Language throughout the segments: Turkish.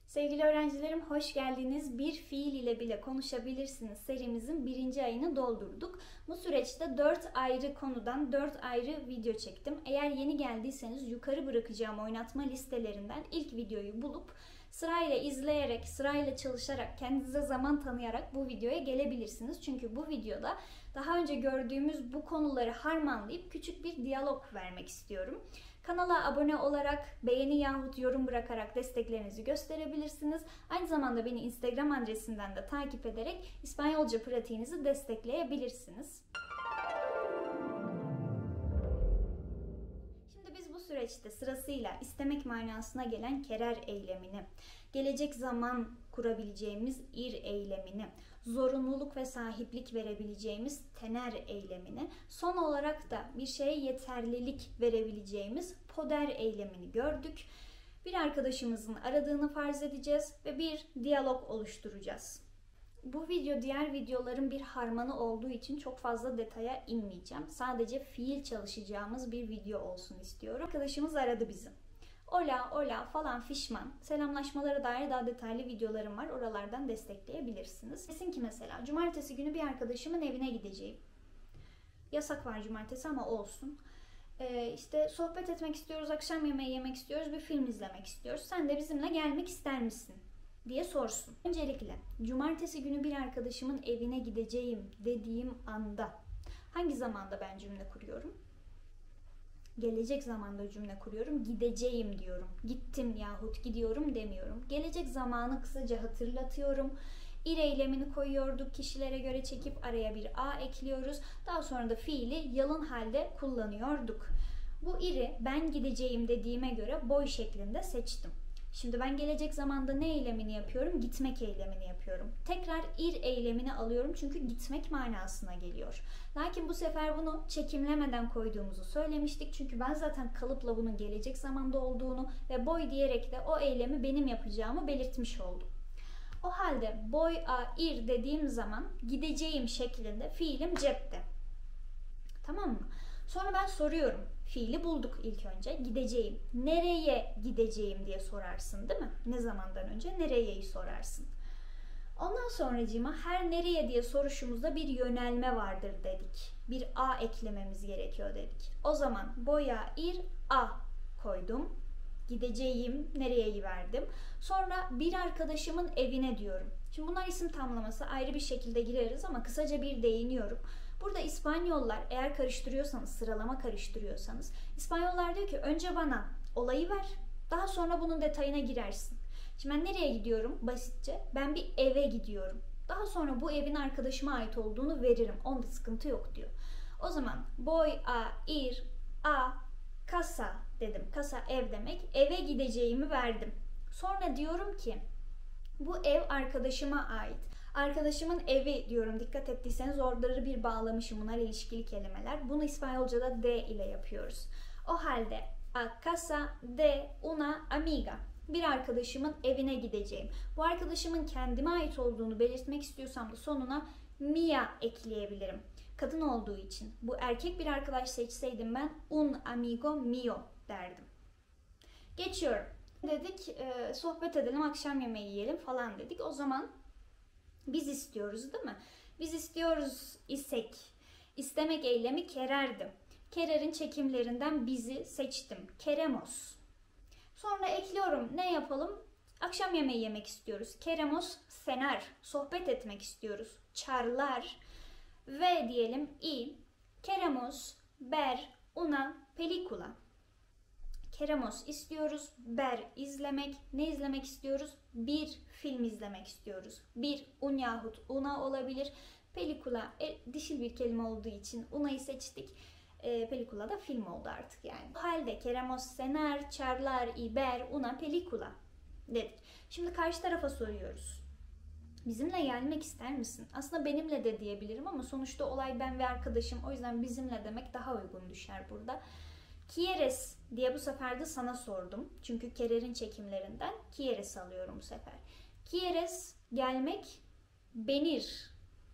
Sevgili öğrencilerim, hoş geldiniz. Bir fiil ile bile konuşabilirsiniz serimizin 1. ayını doldurduk. Bu süreçte 4 ayrı konudan 4 ayrı video çektim. Eğer yeni geldiyseniz yukarı bırakacağım oynatma listelerinden ilk videoyu bulup sırayla izleyerek, sırayla çalışarak, kendinize zaman tanıyarak bu videoya gelebilirsiniz. Çünkü bu videoda daha önce gördüğümüz bu konuları harmanlayıp küçük bir diyalog vermek istiyorum. Kanala abone olarak, beğeni yahut yorum bırakarak desteklerinizi gösterebilirsiniz. Aynı zamanda beni Instagram adresinden de takip ederek İspanyolca pratiğinizi destekleyebilirsiniz. Şimdi biz bu süreçte sırasıyla istemek manasına gelen querer eylemini, gelecek zaman kurabileceğimiz ir eylemini, zorunluluk ve sahiplik verebileceğimiz tener eylemini, son olarak da bir şeye yeterlilik verebileceğimiz poder eylemini gördük. Bir arkadaşımızın aradığını farz edeceğiz ve bir diyalog oluşturacağız. Bu video diğer videoların bir harmanı olduğu için çok fazla detaya inmeyeceğim. Sadece fiil çalışacağımız bir video olsun istiyorum. Arkadaşımız aradı bizi. Hola, hola falan fişman. Selamlaşmalara dair daha detaylı videolarım var. Oralardan destekleyebilirsiniz. Desin ki mesela cumartesi günü bir arkadaşımın evine gideceğim. Yasak var cumartesi ama olsun. İşte sohbet etmek istiyoruz, akşam yemeği yemek istiyoruz, bir film izlemek istiyoruz. Sen de bizimle gelmek ister misin diye sorsun. Öncelikle cumartesi günü bir arkadaşımın evine gideceğim dediğim anda hangi zamanda ben cümle kuruyorum? Gelecek zamanda cümle kuruyorum. Gideceğim diyorum. Gittim yahut gidiyorum demiyorum. Gelecek zamanı kısaca hatırlatıyorum. İr eylemini koyuyorduk. Kişilere göre çekip araya bir a ekliyoruz. Daha sonra da fiili yalın halde kullanıyorduk. Bu ir'i ben gideceğim dediğime göre boy şeklinde seçtim. Şimdi ben gelecek zamanda ne eylemini yapıyorum? Gitmek eylemini yapıyorum. Tekrar ir eylemini alıyorum çünkü gitmek manasına geliyor. Lakin bu sefer bunu çekimlemeden koyduğumuzu söylemiştik. Çünkü ben zaten kalıpla bunun gelecek zamanda olduğunu ve boy diyerek de o eylemi benim yapacağımı belirtmiş oldum. O halde boy a ir dediğim zaman gideceğim şeklinde fiilim cepte. Tamam mı? Sonra ben soruyorum. Fiili bulduk ilk önce. Gideceğim. Nereye gideceğim diye sorarsın değil mi? Ne zamandan önce? Nereyeyi sorarsın. Ondan sonracığıma her nereye diye soruşumuzda bir yönelme vardır dedik. Bir a eklememiz gerekiyor dedik. O zaman boya ir a koydum. Gideceğim, nereyeyi verdim. Sonra bir arkadaşımın evine diyorum. Şimdi bunlar isim tamlaması, ayrı bir şekilde gireriz ama kısaca bir değiniyorum. Burada İspanyollar, eğer karıştırıyorsanız, sıralama karıştırıyorsanız, İspanyollar diyor ki önce bana olayı ver, daha sonra bunun detayına girersin. Şimdi ben nereye gidiyorum? Basitçe ben bir eve gidiyorum. Daha sonra bu evin arkadaşıma ait olduğunu veririm. Onda sıkıntı yok diyor. O zaman voy a ir a casa dedim. Casa ev demek. Eve gideceğimi verdim. Sonra diyorum ki bu ev arkadaşıma ait. Arkadaşımın evi diyorum. Dikkat ettiyseniz orada bir bağlamışım. Bunlar ilişkili kelimeler. Bunu İspanyolca'da de ile yapıyoruz. O halde a casa de una amiga. Bir arkadaşımın evine gideceğim. Bu arkadaşımın kendime ait olduğunu belirtmek istiyorsam da sonuna mia ekleyebilirim. Kadın olduğu için. Bu erkek bir arkadaş seçseydim ben un amigo mio derdim. Geçiyorum. Dedik sohbet edelim, akşam yemeği yiyelim falan dedik. O zaman biz istiyoruz değil mi? Biz istiyoruz isek. İstemek eylemi quererdim. Querer'in çekimlerinden bizi seçtim. Queremos. Sonra ekliyorum. Ne yapalım? Akşam yemeği yemek istiyoruz. Queremos cenar. Sohbet etmek istiyoruz. Charlar. Ve diyelim y queremos ver una película. Queremos istiyoruz. Ver izlemek. Ne izlemek istiyoruz? Bir film izlemek istiyoruz. Bir un yahut una olabilir. Pelikula dişil bir kelime olduğu için una'yı seçtik. Pelikula da film oldu artık yani. O halde queremos cenar, charlar y ver una película dedik. Şimdi karşı tarafa soruyoruz. Bizimle gelmek ister misin? Aslında benimle de diyebilirim ama sonuçta olay ben ve arkadaşım. O yüzden bizimle demek daha uygun düşer burada. Quieres diye bu sefer de sana sordum. Çünkü querer'in çekimlerinden quieres alıyorum bu sefer. Quieres gelmek, venir.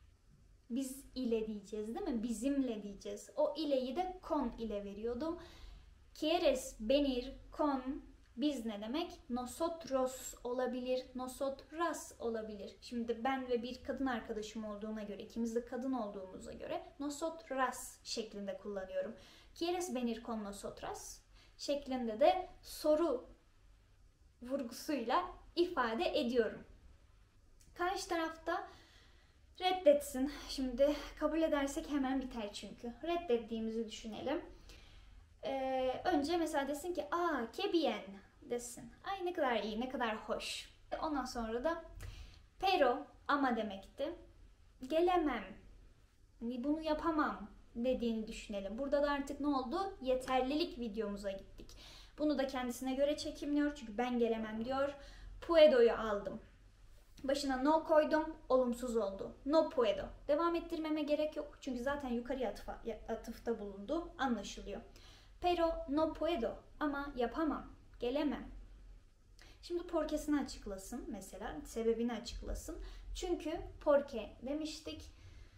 Biz ile diyeceğiz değil mi? Bizimle diyeceğiz. O ileyi de con ile veriyordum. Quieres venir con Biz ne demek? Nosotros olabilir, nosotras olabilir. Şimdi ben ve bir kadın arkadaşım olduğuna göre, ikimiz de kadın olduğumuza göre nosotras şeklinde kullanıyorum. ¿Quieres venir con nosotras? Şeklinde de soru vurgusuyla ifade ediyorum. Karşı tarafta reddetsin. Şimdi kabul edersek hemen biter çünkü. Reddettiğimizi düşünelim. Önce mesela desin ki que bien desin. Ay ne kadar iyi, ne kadar hoş. Ondan sonra da pero ama demekti. Gelemem. Hani bunu yapamam dediğini düşünelim. Burada da artık ne oldu? Yeterlilik videomuza gittik. Bunu da kendisine göre çekimliyor. Çünkü ben gelemem diyor. Puedo'yu aldım. Başına no koydum. Olumsuz oldu. No puedo. Devam ettirmeme gerek yok. Çünkü zaten yukarıya atıfta bulundu. Anlaşılıyor. Pero no puedo. Ama yapamam. Gelemem. Şimdi porquesini açıklasın mesela. Sebebini açıklasın. Çünkü porque demiştik.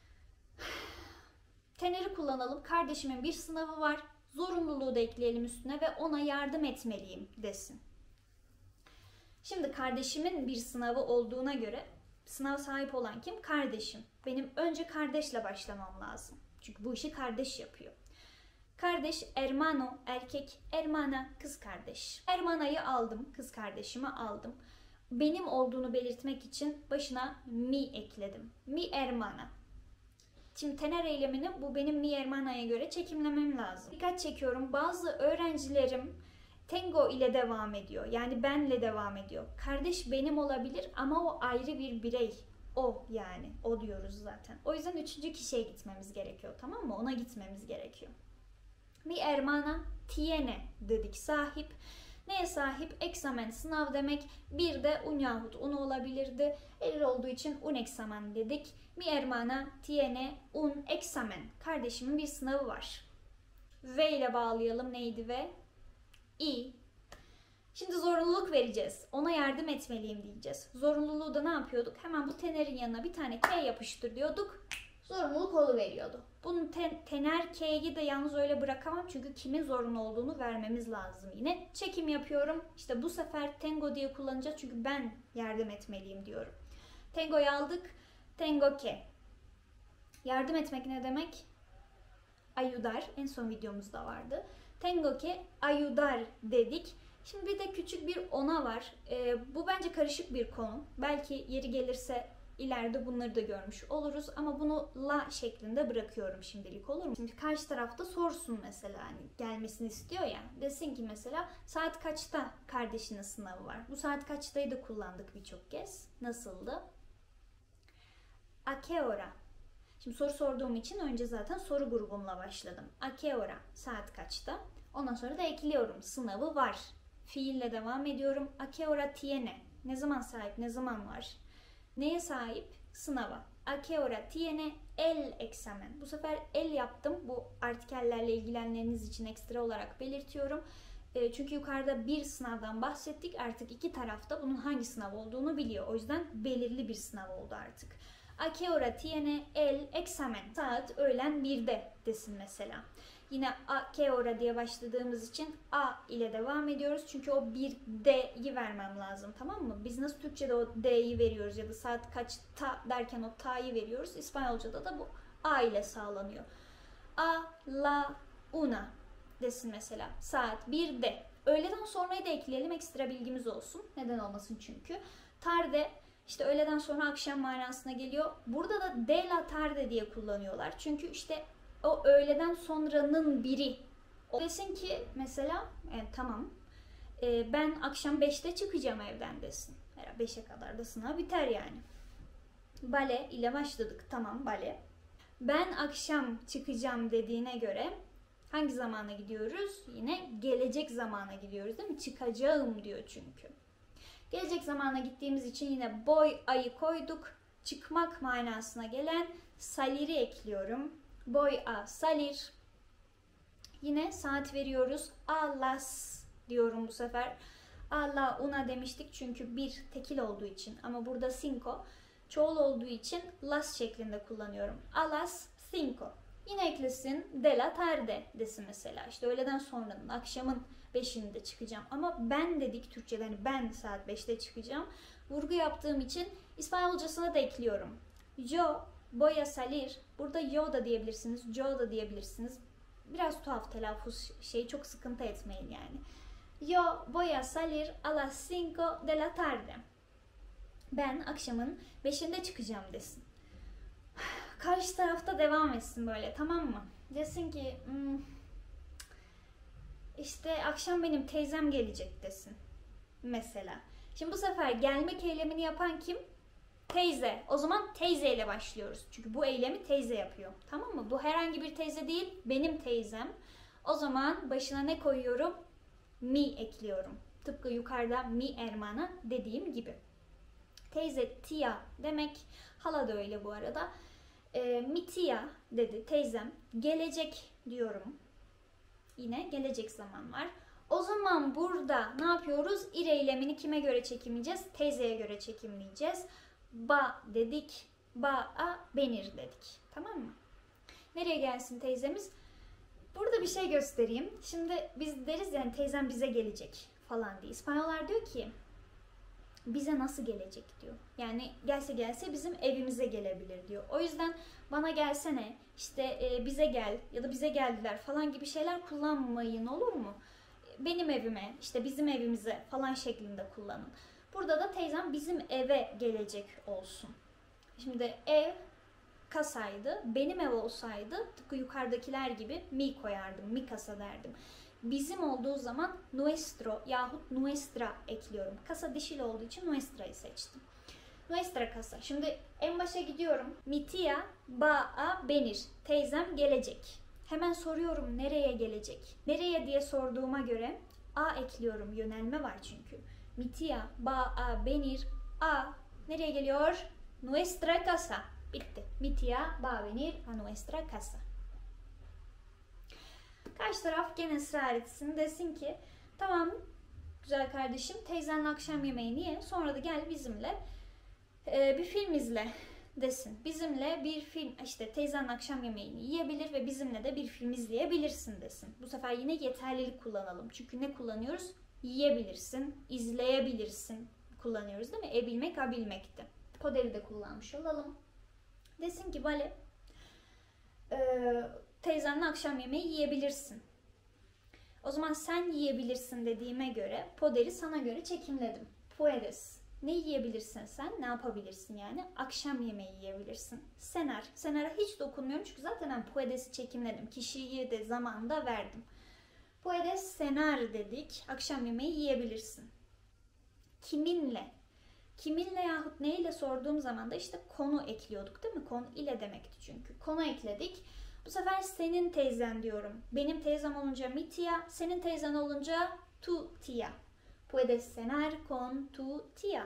Tener'i kullanalım. Kardeşimin bir sınavı var. Zorunluluğu da ekleyelim üstüne ve ona yardım etmeliyim desin. Şimdi kardeşimin bir sınavı olduğuna göre sınav sahip olan kim? Kardeşim. Benim önce kardeşle başlamam lazım. Çünkü bu işi kardeş yapıyor. Kardeş, hermano, erkek, hermana, kız kardeş. Hermana'yı aldım, kız kardeşimi aldım. Benim olduğunu belirtmek için başına mi ekledim. Mi hermana. Şimdi tener eylemini bu benim mi hermana'ya göre çekimlemem lazım. Dikkat çekiyorum. Bazı öğrencilerim tengo ile devam ediyor. Yani benle devam ediyor. Kardeş benim olabilir ama o ayrı bir birey. O yani. O diyoruz zaten. O yüzden üçüncü kişiye gitmemiz gerekiyor. Tamam mı? Ona gitmemiz gerekiyor. Mi hermana tiene dedik. Sahip. Neye sahip? Examen, sınav demek. Bir de un yahut unu olabilirdi. Erir olduğu için un examen dedik. Mi hermana tiene un examen. Kardeşimin bir sınavı var. V ile bağlayalım. Neydi V? İ. Şimdi zorunluluk vereceğiz. Ona yardım etmeliyim diyeceğiz. Zorunluluğu da ne yapıyorduk? Hemen bu tenerin yanına bir tane K yapıştır diyorduk. Zorunluluk oluveriyordu. Bunun tener K'yi de yalnız öyle bırakamam. Çünkü kimin zorunlu olduğunu vermemiz lazım yine. Çekim yapıyorum. İşte bu sefer tengo diye kullanacağız. Çünkü ben yardım etmeliyim diyorum. Tengo'yu aldık. Tengo que. Yardım etmek ne demek? Ayudar. En son videomuzda vardı. Tengo que ayudar dedik. Şimdi bir de küçük bir ona var. Bu bence karışık bir konu. Belki yeri gelirse ileride bunları da görmüş oluruz. Ama bunu la şeklinde bırakıyorum şimdilik, olur mu? Şimdi karşı tarafta sorsun mesela, hani gelmesini istiyor ya. Desin ki mesela saat kaçta kardeşinin sınavı var? Bu saat kaçtayı da kullandık birçok kez. Nasıldı? A qué hora? Şimdi soru sorduğum için önce zaten soru grubumla başladım. A qué hora? Saat kaçta? Ondan sonra da ekliyorum. Sınavı var. Fiille devam ediyorum. A qué hora tiene? Ne zaman sahip? Ne zaman var? Neye sahip? Sınava. A qué hora tiene el examen? Bu sefer el yaptım. Bu artikellerle ilgilenenleriniz için ekstra olarak belirtiyorum. Çünkü yukarıda bir sınavdan bahsettik. Artık iki tarafta bunun hangi sınav olduğunu biliyor. O yüzden belirli bir sınav oldu artık. A qué hora tiene el examen? Saat öğlen 1'de desin mesela. Yine a qué hora diye başladığımız için a ile devam ediyoruz. Çünkü o bir d'yi vermem lazım, tamam mı? Biz nasıl Türkçe'de o d'yi veriyoruz ya da saat kaçta derken o ta'yı veriyoruz. İspanyolca'da da bu a ile sağlanıyor. A la una desin mesela. Saat 1'de. Öğleden sonrayı da ekleyelim, ekstra bilgimiz olsun. Neden olmasın çünkü. Tarde işte öğleden sonra akşam manasına geliyor. Burada da de la tarde diye kullanıyorlar. Çünkü işte o öğleden sonranın biri. O desin ki mesela tamam ben akşam 5'te çıkacağım evden desin. 5'e kadar da sınav biter yani. Bale ile başladık. Tamam, bale. Ben akşam çıkacağım dediğine göre hangi zamana gidiyoruz? Yine gelecek zamana gidiyoruz değil mi? Çıkacağım diyor çünkü. Gelecek zamana gittiğimiz için yine boy ayı koyduk. Çıkmak manasına gelen salir'i ekliyorum. Voy a salir. Yine saat veriyoruz. A las diyorum bu sefer. A la una demiştik çünkü bir tekil olduğu için. Ama burada cinco çoğul olduğu için las şeklinde kullanıyorum. A las cinco. Yine eklesin de la tarde desin mesela. İşte öğleden sonranın, akşamın 5'inde çıkacağım. Ama ben dedik Türkçe'de, hani ben saat 5'te çıkacağım. Vurgu yaptığım için İspanyolcasına da ekliyorum. Yo voy a salir. Burada yo da diyebilirsiniz, yo da diyebilirsiniz. Biraz tuhaf telaffuz şeyi, çok sıkıntı etmeyin yani. Yo voy a salir a las 5 de la tarde. Ben akşamın 5'inde çıkacağım desin. Karşı tarafta devam etsin böyle, tamam mı? Desin ki işte akşam benim teyzem gelecek desin. Mesela. Şimdi bu sefer gelmek eylemini yapan kim? Teyze. O zaman teyze ile başlıyoruz. Çünkü bu eylemi teyze yapıyor. Tamam mı? Bu herhangi bir teyze değil, benim teyzem. O zaman başına ne koyuyorum? Mi ekliyorum. Tıpkı yukarıda mi hermana dediğim gibi. Teyze tia demek. Hala da öyle bu arada. Mi tia dedi teyzem. Gelecek diyorum. Yine gelecek zaman var. O zaman burada ne yapıyoruz? İr eylemini kime göre çekimleyeceğiz? Teyzeye göre çekimleyeceğiz. Ba dedik. Ba benir dedik. Tamam mı? Nereye gelsin teyzemiz? Burada bir şey göstereyim. Şimdi biz deriz yani teyzem bize gelecek falan diye. İspanyollar diyor ki bize nasıl gelecek diyor. Yani gelse bizim evimize gelebilir diyor. O yüzden bana gelsene, işte bize gel ya da bize geldiler falan gibi şeyler kullanmayın, olur mu? Benim evime, işte bizim evimize falan şeklinde kullanın. Burada da teyzem bizim eve gelecek olsun. Şimdi ev kasaydı, benim ev olsaydı tıpkı yukarıdakiler gibi mi koyardım, mi casa derdim. Bizim olduğu zaman nuestro yahut nuestra ekliyorum. Casa dişil olduğu için nuestra'yı seçtim. Nuestra casa. Şimdi en başa gidiyorum. Mi tía va a venir. Teyzem gelecek. Hemen soruyorum nereye gelecek? Nereye diye sorduğuma göre a ekliyorum. Yönelme var çünkü. Mi tía va a venir a. Nereye geliyor? Nuestra casa. Bitti. Mi tía va a venir a nuestra casa. Karşı taraf gene ısrar etsin, desin ki tamam güzel kardeşim, teyzenle akşam yemeğini ye, sonra da gel bizimle bir film izle desin. Bizimle bir film, işte teyzenle akşam yemeğini yiyebilir ve bizimle de bir film izleyebilirsin desin. Bu sefer yine yeterlilik kullanalım. Çünkü ne kullanıyoruz? Yiyebilirsin, izleyebilirsin kullanıyoruz değil mi? Ebilmek, abilmekti. Poderi de kullanmış olalım. Desin ki vale teyzenle akşam yemeği yiyebilirsin. O zaman sen yiyebilirsin dediğime göre poderi sana göre çekimledim. Puedes. Ne yiyebilirsin sen? Ne yapabilirsin yani? Akşam yemeği yiyebilirsin. Cenar. Cenar'a hiç dokunmuyorum çünkü zaten ben puedes'i çekimledim. Kişiyi de zamanında verdim. Puedes cenar dedik. Akşam yemeği yiyebilirsin. Kiminle? Kiminle yahut neyle sorduğum zaman da işte konu ekliyorduk değil mi? Konu ile demekti çünkü. Konu ekledik. Bu sefer senin teyzen diyorum. Benim teyzem olunca mi tía, senin teyzen olunca tu tía. Puedes cenar con tu tía.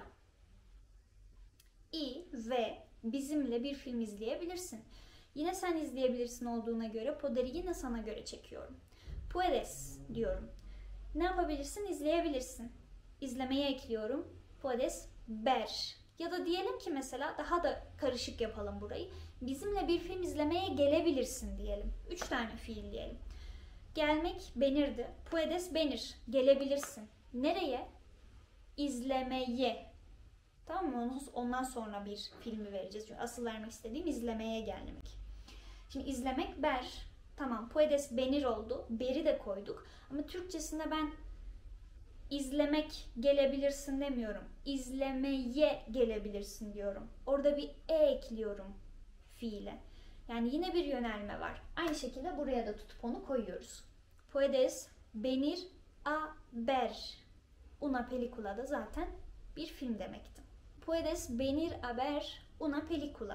Y ve bizimle bir film izleyebilirsin. Yine sen izleyebilirsin olduğuna göre poderi yine sana göre çekiyorum. Puedes diyorum. Ne yapabilirsin? İzleyebilirsin. İzlemeye ekliyorum. Puedes ver. Ya da diyelim ki mesela daha da karışık yapalım burayı. Bizimle bir film izlemeye gelebilirsin diyelim. 3 tane fiil diyelim. Gelmek benirdi. Puedes venir. Gelebilirsin. Nereye? İzlemeye. Tamam mı? Ondan sonra bir filmi vereceğiz. Çünkü asıl vermek istediğim izlemeye gelmek. Şimdi izlemek ber. Tamam. Puedes venir oldu. Beri de koyduk. Ama Türkçesinde ben İzlemek gelebilirsin demiyorum. İzlemeye gelebilirsin diyorum. Orada bir ekliyorum fiile. Yani yine bir yönelme var. Aynı şekilde buraya da tutup onu koyuyoruz. Puedes venir a ver. Una película da zaten bir film demekti. Puedes venir a ver una película.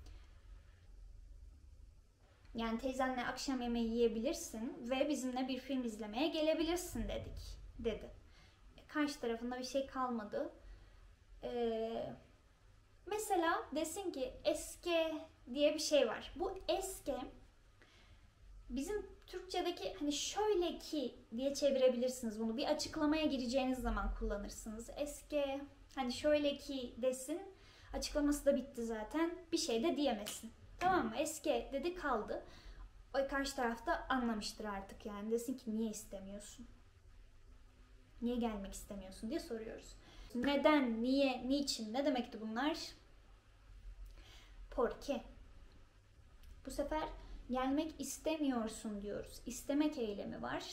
Yani teyzenle akşam yemeği yiyebilirsin ve bizimle bir film izlemeye gelebilirsin dedi. Karşı tarafında bir şey kalmadı. Mesela desin ki eske diye bir şey var. Bu eske bizim Türkçedeki hani şöyle ki diye çevirebilirsiniz bunu. Bir açıklamaya gireceğiniz zaman kullanırsınız. Eske hani şöyle ki desin. Açıklaması da bitti zaten. Bir şey de diyemesin. Tamam mı? Eske dedi kaldı. O karşı tarafta anlamıştır artık yani. Desin ki niye istemiyorsun? Niye gelmek istemiyorsun diye soruyoruz. Neden, niye, niçin? Ne demekti bunlar? Porque. Bu sefer gelmek istemiyorsun diyoruz. İstemek eylemi var.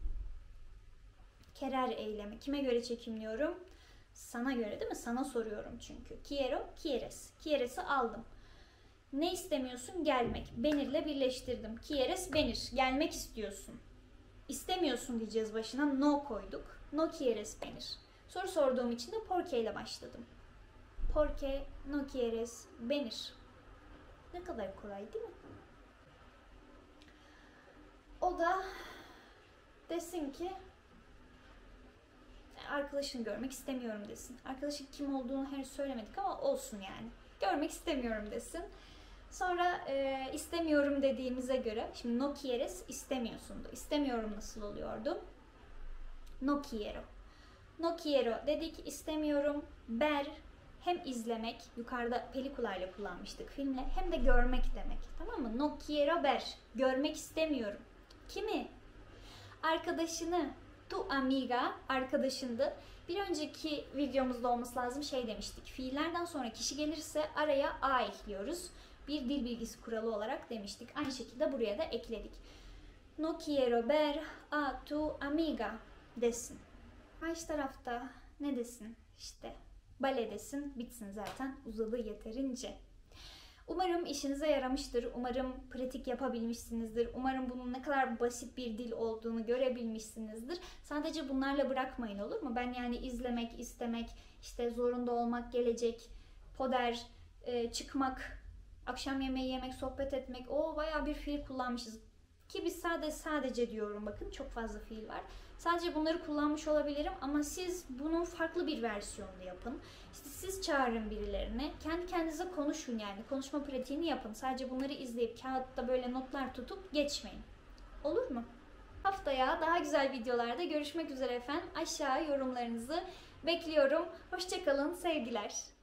Querer eylemi. Kime göre çekimliyorum? Sana göre değil mi? Sana soruyorum çünkü. Quiero, quieres. Quieres'i aldım. Ne istemiyorsun? Gelmek. Benir'le birleştirdim. Quieres, benir. Gelmek istiyorsun. İstemiyorsun diyeceğiz başına. No koyduk. No quieres, benir. Soru sorduğum için de porque ile başladım. Porque no quieres, benir. Ne kadar kolay değil mi? O da desin ki arkadaşını görmek istemiyorum desin. Arkadaşın kim olduğunu henüz söylemedik ama olsun yani. Görmek istemiyorum desin. Sonra istemiyorum dediğimize göre, şimdi no quieres istemiyorsundu. İstemiyorum nasıl oluyordu? No quiero. No quiero dedik, istemiyorum. Ver hem izlemek, yukarıda pelikula ile kullanmıştık filmle, hem de görmek demek. Tamam mı? No quiero ver. Görmek istemiyorum. Kimi? Arkadaşını. Tu amiga arkadaşındı. Bir önceki videomuzda olması lazım şey demiştik. Fiillerden sonra kişi gelirse araya a ekliyoruz. Bir dil bilgisi kuralı olarak demiştik. Aynı şekilde buraya da ekledik. No quiero ver a tu amiga desin. Karşı tarafta ne desin? İşte bale desin. Bitsin zaten. Uzadı yeterince. Umarım işinize yaramıştır. Umarım pratik yapabilmişsinizdir. Umarım bunun ne kadar basit bir dil olduğunu görebilmişsinizdir. Sadece bunlarla bırakmayın, olur mu? Ben yani izlemek, istemek, işte zorunda olmak, gelecek, poder, çıkmak, akşam yemeği yemek, sohbet etmek. O bayağı bir fiil kullanmışız. Ki biz sadece diyorum, bakın çok fazla fiil var. Sadece bunları kullanmış olabilirim ama siz bunun farklı bir versiyonunu yapın. İşte siz çağırın birilerini. Kendi kendinize konuşun yani. Konuşma pratiğini yapın. Sadece bunları izleyip kağıtta böyle notlar tutup geçmeyin. Olur mu? Haftaya daha güzel videolarda görüşmek üzere efendim. Aşağı yorumlarınızı bekliyorum. Hoşça kalın, sevgiler.